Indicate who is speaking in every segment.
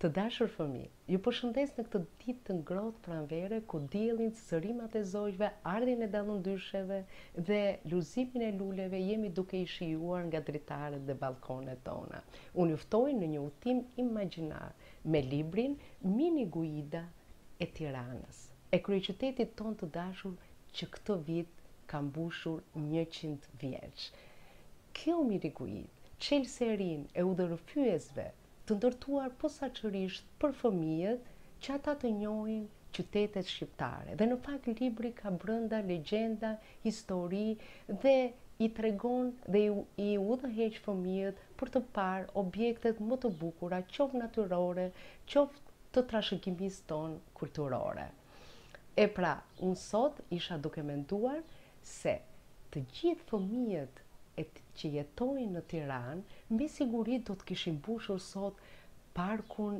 Speaker 1: Të dashur fëmijë, ju përshëndes në këtë ditë të ngrohtë pranvere ku diellin, sërimat e zojve, ardhin e dallundysheve dhe luzimin e luleve jemi duke i shijuar nga dritaret dhe balkonet tona. Unë ju ftoj në një udhtim imagjinar me librin Mini Guida e Tiranës, e kryeqytetit ton të dashur që këtë vit ka mbushur 100 vjeç. Kjo Mini Guidë çelësi e rinj e udhërrëfyesve të ndërtuar posaçërisht për fëmijët që ata të njohin qytetet shqiptare. Dhe në fakt libri ka brenda legjenda, histori dhe i tregon dhe i udhëheq fëmijët për të parë objektet më të bukura, qoftë natyrore, qoftë të trashëgimisë tonë kulturore. E pra, unë sot isha duke menduar se të gjithë fëmijët që jetojnë në Tiranë, me siguri do të kishin mbushur sot parkun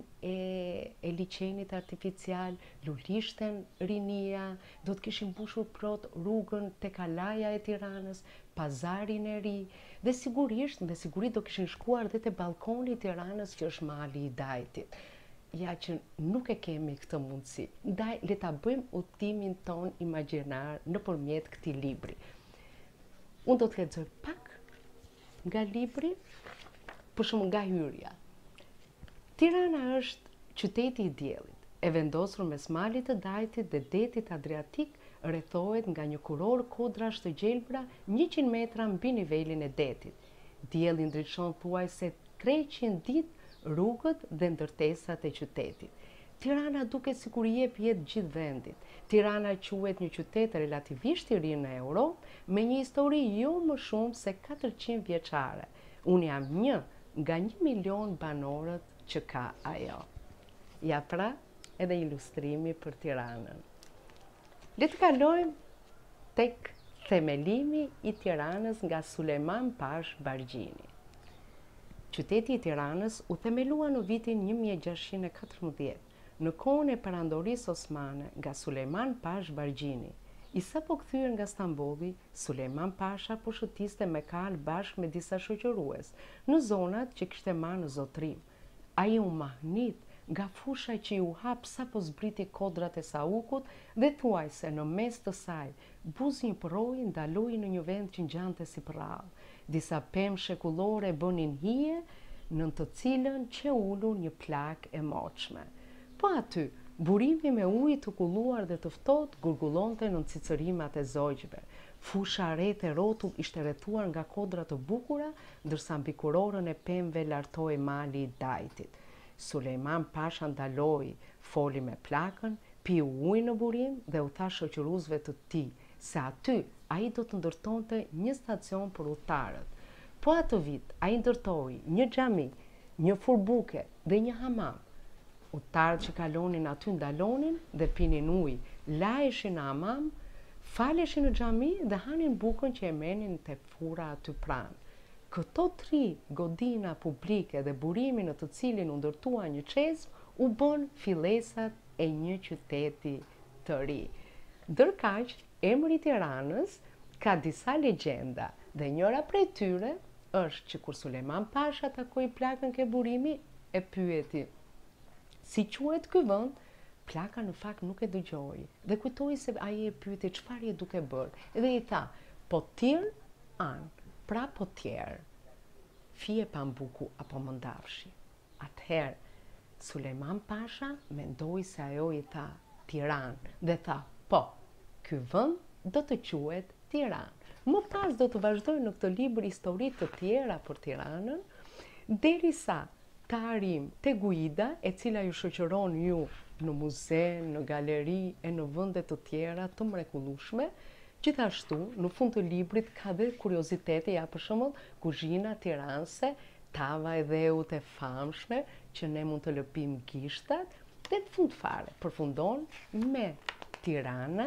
Speaker 1: e liçenit artificial, lulishten rinia, do të kishin mbushur plot rrugën tek Kalaja e Tiranës, pazarin e ri, dhe sigurisht, me siguri do kishin shkuar dhe te balkoni i Tiranës që është mali i Dajtit. Ja që nuk e kemi këtë mundësi. Ndaj, le ta bëjmë udhtimin ton imagjinar nëpërmjet këtij libri. Unë do të lexoj pak nga libri, për shembull nga hyrja. Tirana është qyteti i diellit, e vendosur mes malit të Dajtit dhe detit Adriatik, rrethohet nga një kuror kodrash të gjelbra 100 metra mbi nivelin e detit. Dielli ndriçon thuajse 300 ditë rrugët dhe ndërtesat e qytetit. Tirana duket sikur i jep jetë gjithë vendit. Tirana quhet një qytet relativisht i ri në Europë, me një histori jo më shumë se 400 vjeçare. Unë jam një nga 1 milion banorët që ka ajo. Ja pra, edhe ilustrimi për Tiranën. Le të kalojmë tek themelimi i Tiranës nga Sulejman Pash Bargjini. Qyteti i Tiranës u themelua në vitin 1614. Në kohën e perandorisë osmane nga Sulejman Pash Bargjini. I sapo kthyer nga Stambolli, Sulejman Pasha po shëtiste me kal bashkë me disa shoqërues në zonat që kishte marrë në zotrim. Ai u mahnit nga fusha që u hap sapo zbriti kodrat e Saukut dhe thuajse në mes të saj buzi një poroi ndaloi në një vend që ngjante si prrall. Disa pemë shekullore bënin hije, nën të cilën që ulur një plak e moçme. Po aty, burimi me ujë të kulluar dhe të ftohtë gurgullonte në cicërimat e zogjve. Fusha rreth e rrotull ishte rrethuar nga kodra të bukura, ndërsa mbi kurorën e pemëve lartohej mali i Dajtit. Sulejman Pasha ndaloi, foli me plakën, piu ujë në burim dhe u tha shoqëruesve të tij se aty ai do të ndërtonte një stacion për udhëtarët. Po atë vit ai ndërtoi një xhami, një furbuke dhe një hamam. Udhëtarët që kalonin aty ndalonin dhe pinin ujë, laheshin në hamam, faleshin në xhami dhe hanin bukën që e merrnin te fura aty pranë. Këto 3 godina publike dhe burimi në të cilin u ndërtua një çezm u bën fillesat e një qyteti të ri. Ndërkaq, emri i Tiranës ka disa legjenda dhe njëra prej tyre është që kur Sulejman Pasha takoi plakën ke burimi e pyeti: "Si quhet ky vend?" Plaka në fakt nuk e dëgjoi dhe kujtoi se ai e pyeti çfarë je duke bërë dhe i tha: "Po tir an, pra po tjerë. Fije pambuku apo më ndafshi." Atëherë Sulejman Pasha mendoi se ajo i tha Tiranë dhe tha: "Po, ky vend do të quhet Tiranë." Më pas do të vazhdoj në këtë libër histori të tjera për Tiranën, derisa të arrim te guida, e cila ju shoqëron ju në muze, në galeri e në vende të tjera të mrekullueshme. Gjithashtu, në fund të librit ka dhe kuriozitete, ja për shembull, kuzhina tiranëse, tava e dheut e famshme që ne mund të lëpim gishtat, dhe të fund fare përfundon me Tirana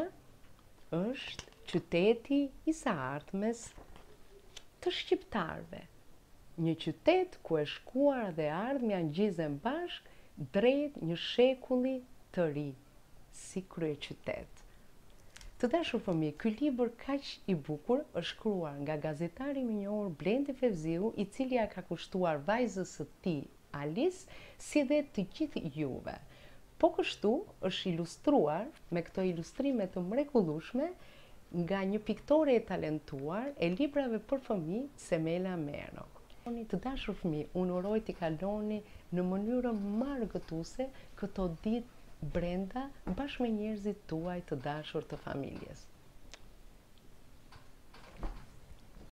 Speaker 1: është qyteti i së ardhmes të shqiptarëve. Një qytet ku e shkuara dhe ardhmja ngjizen bashkë drejt një shekulli të ri, si kryeqytet. Të dashur fëmijë, ky libër kaq i bukur është shkruar nga gazetari minjor Blendi Fevziu, i cili ja ka kushtuar vajzës së tij, Alice, si dhe të gjithë juve. Po kështu është ilustruar me këto ilustrime të mrekullueshme nga një piktore e talentuar e librave për fëmijë, Semela Mero. Të dashur fëmijë, unë uroj t'i kaloni në mënyrë më argëtuese këto ditë brenda bashkë me njerëzit tuaj të dashur të familjes.